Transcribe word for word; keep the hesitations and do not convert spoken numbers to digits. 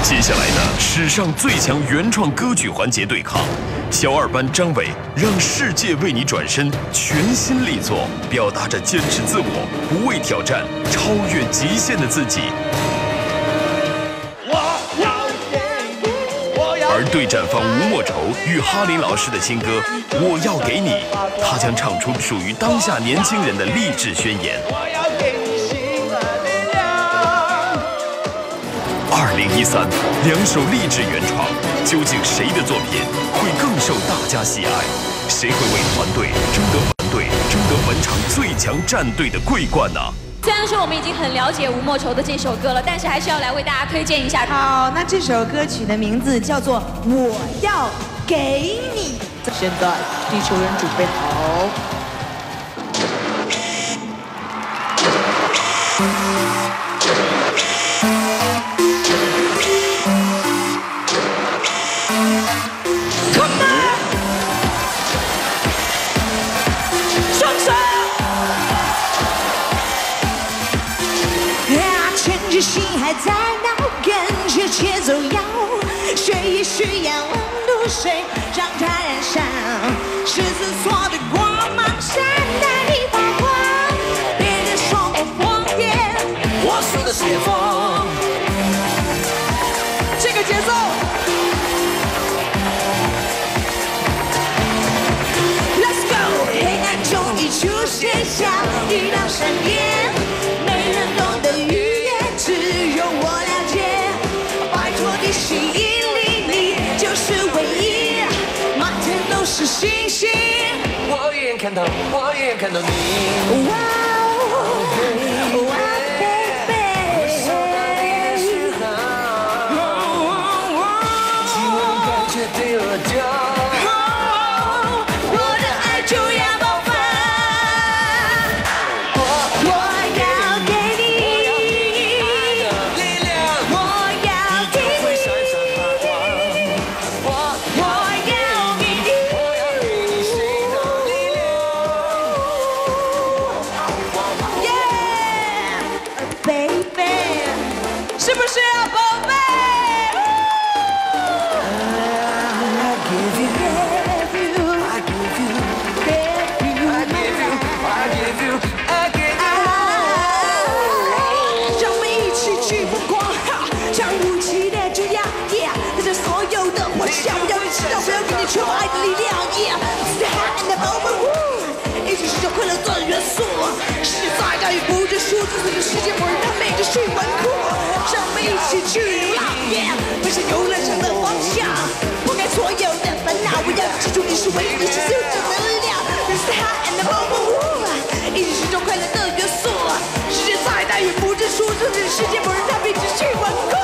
接下来的史上最强原创歌曲环节对抗，小二班张伟让世界为你转身全新力作，表达着坚持自我、不畏挑战、超越极限的自己。而对战方吴莫愁与哈林老师的新歌《我要给你》，他将唱出属于当下年轻人的励志宣言。二零一三，两首励志原创，究竟谁的作品会更受大家喜爱？谁会为团队争得团队争得本场最强战队的桂冠呢？ 虽然说我们已经很了解吴莫愁的这首歌了，但是还是要来为大家推荐一下。 好，那这首歌曲的名字叫做《我要给你》。现在地球人准备好。 心还在闹，跟着节奏摇，血液需要温度，水让它燃烧。狮子座的光芒闪带你发光，别人说我疯癫，我说的是风。这个节奏。Let's go， 黑暗中已出现像一道闪电，没人懂得语。只有我了解，拜托你吸引力，你就是唯一，满天都是星星。我一眼看到，我一眼看到你。哇哦，哇 baby， 我说的也许好，今晚感觉对我就。是不是啊，宝贝？让我们一起去疯狂，将无期的这样，带着所有的欢笑，我要你知道，我要给你全爱的力量。Stay high in the moment， 一起寻找快乐的元素，世界再大也不知数，就算这世界末日，它每个是顽固。让我们一起去流浪，奔向游乐场的方向，抛开所有的烦恼。我要记住你是唯一的是最正能量。Stay high and move， 一起寻找快乐的元素。世界再大也不知数，就算世界末日，它必只是顽固。